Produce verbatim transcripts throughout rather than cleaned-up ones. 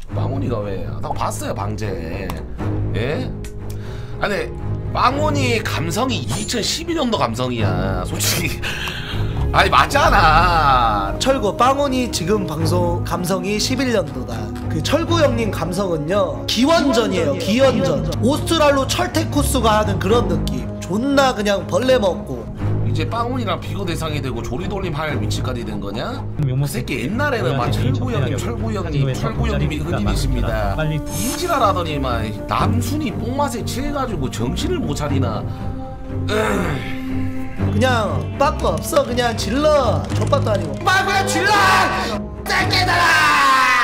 빵원이가 왜? 나 봤어요 방제. 예? 아니 빵원이 감성이 이천십이 년도 감성이야 솔직히. 아니 맞잖아. 철구 빵원이 지금 방송 감성이 십일 년도다. 그 철구 형님 감성은요 기원전이에요. 기원전. 오스트랄로 철테쿠스가 하는 그런 느낌. 존나 그냥 벌레 먹고. 이제 빵원이랑 비교 대상이 되고 조리돌림 할 위치까지 된 거냐? 그 새끼 옛날에는 막 철구 형님, 철구 형님, 철구 형님이 흔히이십니다. 인지라라더니 막 남순이 뽕맛에 취해가지고 정신을 못 차리나. 그냥 빠꾸 없어. 그냥 질러. 족밥도 아니고 빠꾸야 질러! 짱깨달아!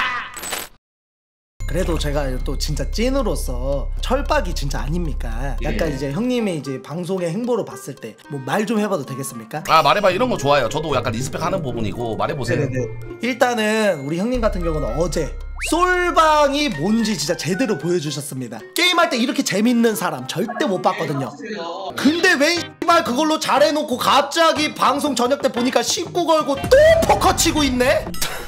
그래도 제가 또 진짜 찐으로서 철박이 진짜 아닙니까? 약간 예. 이제 형님의 이제 방송의 행보로 봤을 때 뭐 말 좀 해봐도 되겠습니까? 아 말해봐. 이런 거 좋아요. 저도 약간 리스펙하는 부분이고 말해보세요. 네네네. 일단은 우리 형님 같은 경우는 어제 솔방이 뭔지 진짜 제대로 보여주셨습니다. 게임할 때 이렇게 재밌는 사람 절대 못 봤거든요. 근데 왜 X발 그걸로 잘해놓고 갑자기 방송 저녁 때 보니까 십구 걸고 또 포커 치고 있네?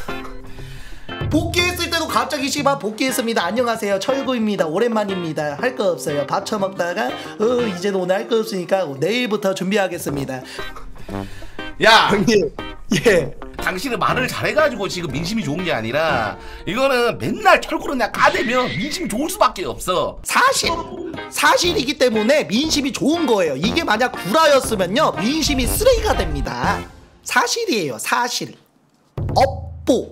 복귀했을 때도 갑자기 씨발 복귀했습니다. 안녕하세요 철구입니다. 오랜만입니다. 할 거 없어요. 밥 처먹다가 어 이제는 오늘 할 거 없으니까 내일부터 준비하겠습니다. 야 형님 예 당신은 말을 잘해가지고 지금 민심이 좋은 게 아니라 이거는 맨날 철구를 그냥 까대면 민심이 좋을 수밖에 없어. 사실 사실이기 때문에 민심이 좋은 거예요. 이게 만약 구라였으면요 민심이 쓰레기가 됩니다. 사실이에요. 사실. 업보.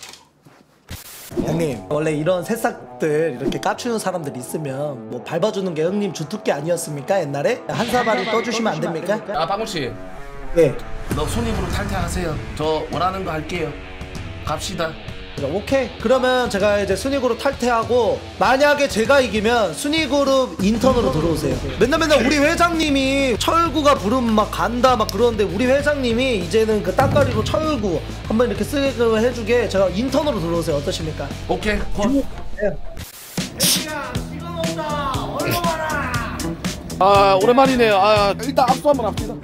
형님 원래 이런 새싹들 이렇게 깝치는 사람들 있으면 뭐 밟아주는 게 형님 주특기 아니었습니까 옛날에? 한 사발이 떠주시면 안 됩니까? 아 빵구씨 네. 너 손님으로 탈퇴하세요. 저 원하는 거 할게요. 갑시다. 오케이. 그러면 제가 이제 순위그룹 탈퇴하고 만약에 제가 이기면 순위그룹 인턴으로 들어오세요. 맨날 맨날 우리 회장님이 철구가 부르면 막 간다 막 그러는데 우리 회장님이 이제는 그 따까리로 철구 한번 이렇게 쓰게 해주게 제가 인턴으로 들어오세요. 어떠십니까? 오케이 컷. 아 오랜만이네요. 아 일단 압수 한번 합시다.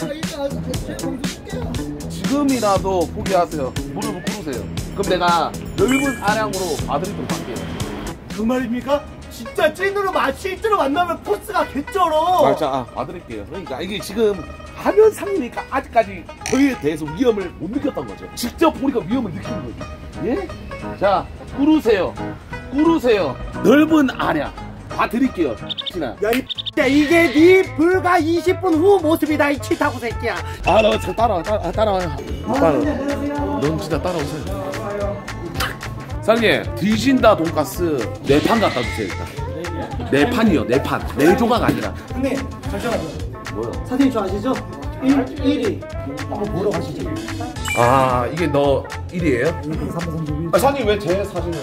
지금이라도 포기하세요. 무릎을 꿇으세요. 그럼 내가 넓은 아량으로 봐드리도록 할게요. 그 말입니까? 진짜 찐으로 마 실제로 만나면 포스가 개쩔어. 아, 자, 아, 봐드릴게요. 그러니까 이게 지금 화면 상이니까 아직까지 저희에 대해서 위험을 못 느꼈던 거죠. 직접 보니까 위험을 느끼는 거죠. 예? 자, 꿇으세요. 꿇으세요. 넓은 아량 봐드릴게요. 진아. 야, 이 야, 이게 네 불과 이십 분 후 모습이다, 이 치타고 새끼야. 아, 너 저 따라와, 따라, 따라와요. 따라와. 넌 진짜 따라오세요. 사장님, 뒤진다 돈가스 네 판 갖다 주세요, 일단. 네 판이요, 네 판. 네 조각 아니라. 형님, 잠시만요. 뭐요? 사장님 저 아시죠? 일 위 한번 보러 가시죠. 아, 이게 너 일이에요? 삼 번 삼십일. 아, 사장님 왜 제 사진을?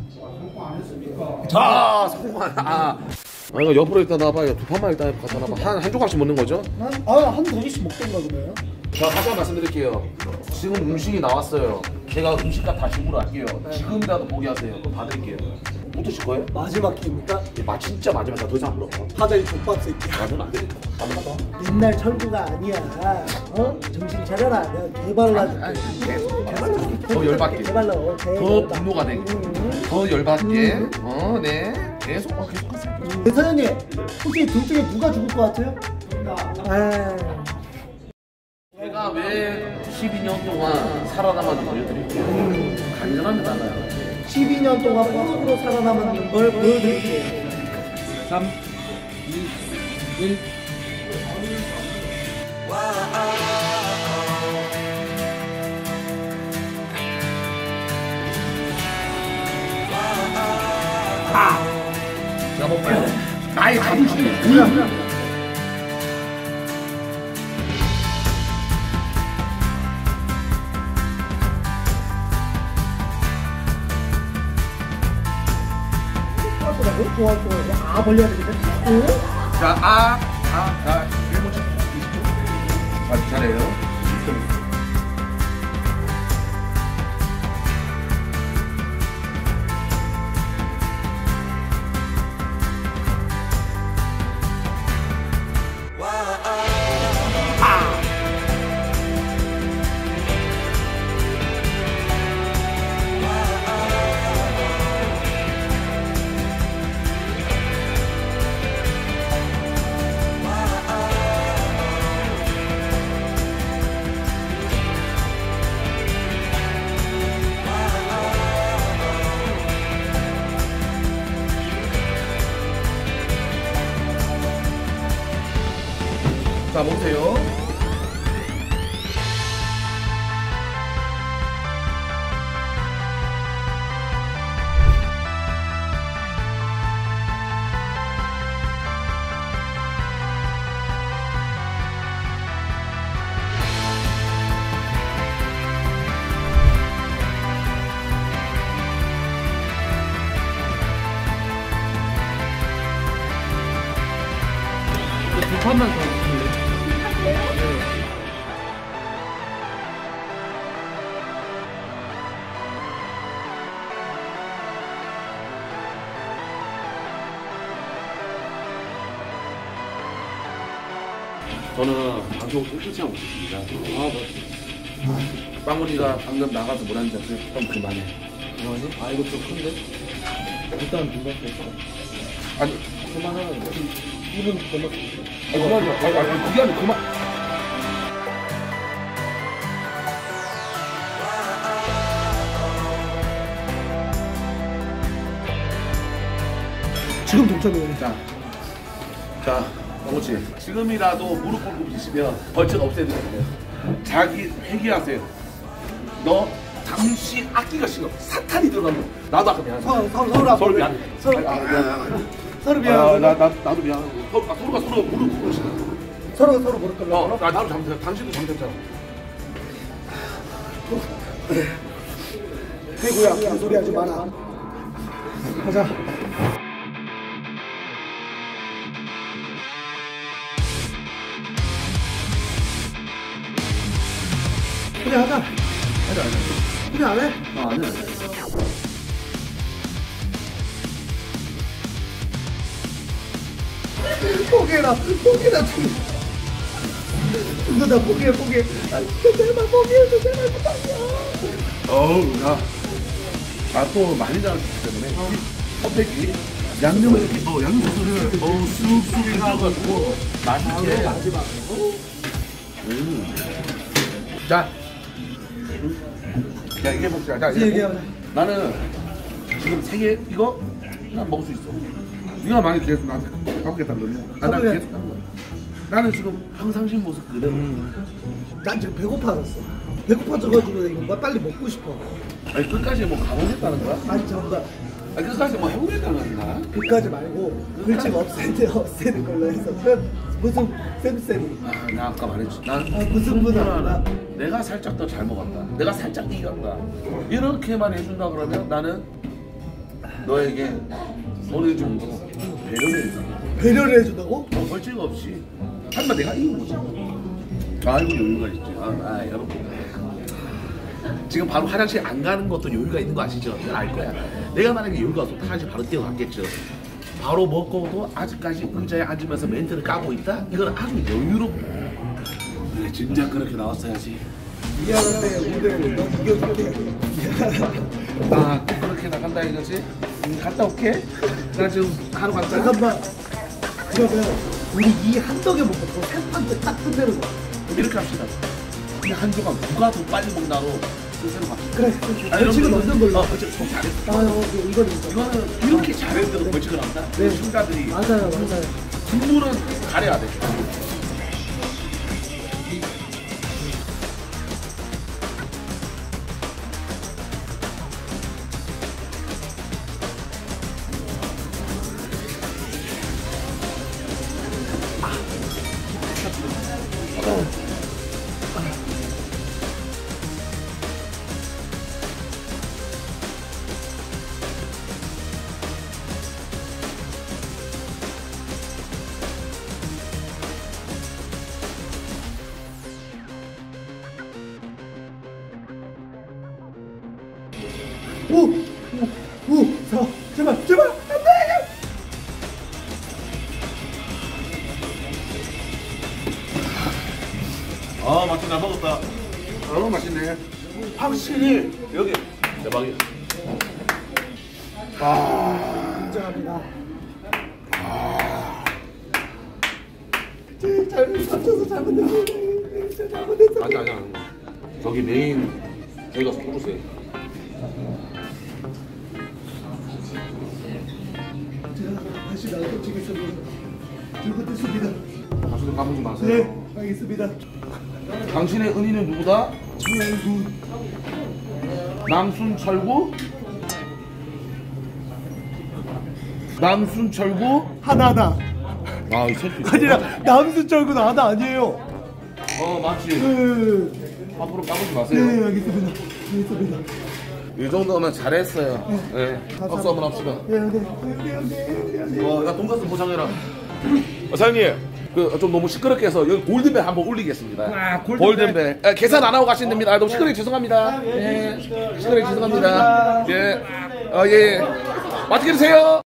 아, 성공한. 아. 아, 이거 옆으로 일단 놔봐요. 두 판만 일단 갖다 놔봐. 한, 한 조각씩 먹는 거죠? 아, 한 대기씩 먹던가 그래요? 자, 다시 한번 말씀드릴게요. 지금 음식이 나왔어요. 제가 음식값 다 지불할게요. 지금이라도 포기하세요. 받을게요. 못 드실 거예요? 마지막 기회입니까? 마 진짜 마지막 더 이상 안 물어. 하자이 족밥 새끼. 맞으면 안 되니까. 안 받아. 옛날 철구가 아니야. 어? 정신 차려라. 내가 개발라. 더 열받게. 개발라. 더 분노가 되게. 더 열받게. 어, 네. 계속 어, 계속 하세요. 네, 사장님, 혹시 둘 중에 누가 죽을 것 같아요? 아, 제가 왜 십이 년 동안 살아남았는지 보여드릴게요. 간절합니다, 나요. 십이 년 동안 뽀록으로 살아남은 걸 보여드릴게요. 삼, 이, 일. 자, 볼까요? 나의 자존심이 뭐야? 아, 벌려야 되겠네. 자, 아, 아, 자, 일 분 이십 초. 아, 잘해요. 자, 보세요. 두 판만 더 주실래요? 저는 방송 끝이 하고 싶습니다. 아, 뭐. 빵원이가 방금 나가서 뭐라는지 아세요? 좀 그만해. 뭐하지? 아 이거 좀 큰데? 일단 누가 뺐어? 아니, 그만하라고. 이 분 넘었어. 아니, 그만하지 마. 아니, 아니, 그게 아니고 그만. 지금 동점이에요. 자, 자, 어머치. 지금이라도 무릎 꿇고 계시면 벌칙 없애드릴게요. 자기 회개하세요. 너 잠시 아끼가 싫어. 사탄이 들어가면 나도 아까 미안해. 서로 서로 서로 서로 미안해. 서로 아, 아, 미안해. 서로 아, 미안하고 나, 나, 나도 미안하고. 서로, 아, 서로가 서로 무릎 꿇고 싶어. 서로 서로 무릎 꿇고. 어, 나, 나도 잘못했어. 당신도 잘못했잖아. 대구야, 큰 소리 하지 마라. 가자. 그냥 하자. 하자, 하자. 그냥 안 해? 아, 아니야. 포기해라, 포기해라. 이거 나 포기해, 포기해. 아, 진짜 제발 포기해줘, 제발 부탁이야. 어우, 나. 아, 또 많이 나왔기 때문에. 껍데기. 양념을 이렇게, 어, 양념을, 어우, 쑥쑥 해가지고. 맛있게. 음. 자. 자, 이게 먹자. 자, 이제 얘기하자. 나는 지금 세 개, 이거, 난 먹을 수 있어. 네가 많이 계속 나한테 가보겠다 그러면. 아, 난 그래. 계속 가는 거야. 나는 지금 평상시 모습 그대로. 난 지금 배고파졌어. 배고파져가지고 이거 빨리 먹고 싶어. 아니, 끝까지 뭐 가보겠다는 거야? 아니, 정말. 아니, 끝까지 뭐 해보겠다는 거야? 그까지 말고 글집 없애는 없애는 걸로 해서 그 무슨 쌤쌤이 아, 내가 아까 말했지. 난 아, 무슨 분 알아? 내가 살짝 더 잘 먹었다. 내가 살짝 이겼다. 이렇게만 해준다 그러면 나는 너에게 어느 정도 배려를 해준다. 배려를 해준다고? 뭐 벌칙 없이. 하지만 내가 이긴 거지. 아이고 여유가 있지. 아, 아 여러분. 지금 바로 화장실 안 가는 것도 여유가 있는 거 아시죠? 알 거야. 내가 만약에 여유가 없어 다시 바로 뛰어갔겠죠. 바로 먹고도 아직까지 의자에 앉으면서 멘트를 까고 있다? 이건 아주 여유롭고. 그래, 진짜 그렇게 나왔어야지. 미안한데 오늘 너무 이겨줄게. 아, 또 그렇게 나간다 이거지? 음, 갔다 올게. 나 지금 하루 갔다. 잠깐만. 그러면 우리 이 한덕에 먹고 세 판째 딱 끝내는 거야. 그럼 이렇게 합시다. 이 한 조각 누가 더 빨리 먹나로 순서로 갑시다. 그래. 아, 벌칙은 여러분, 없는 걸로. 어, 벌칙 속 잘했어. 아, 어, 이거는 있어. 이거는 이렇게 잘했는데도 벌칙을 한다? 네. 순가들이 맞아요, 맞아요. 국물은 가려야 돼. 오, 오, 오, 자, 제발, 제발, 안 돼! 아, 맛있다. 잘 먹었다. 어, 맛있네. 확실히 여기 대박이야. 아, 인정합니다. 제 잘못 맞춰서 잘못했어. 진짜 잘못했어. 아니 아니 아니. 저기 메인 저희가 소주세요. 제가 다시 나도 찍겠습니다. 잘못했습니다. 가수도 까먹지 마세요. 네. 알겠습니다. 당신의 은인은 누구다? 철구. 남순철구? 남순철구? 하나하나. 아, 이 새끼. 아니라 남순철구는 하나 아니에요. 어, 맞지. 네. 앞으로 까불지 네, 마세요. 알겠습니다. 알겠습니다. 이 정도면 잘했어요. 네. 박수 한번 합시다. 네, 네. 네, 네, 네. 와, 야, 돈가스 포장해라. 어, 사장님, 그 좀 너무 시끄럽게 해서 여기 골든벨 한번 올리겠습니다. 아, 골든벨. 골든벨. 아, 계산 안 하고 가시면 됩니다. 아, 너무 시끄럽게 죄송합니다. 예, 시끄럽게 죄송합니다. 예, 아, 예. 맛있게 드세요.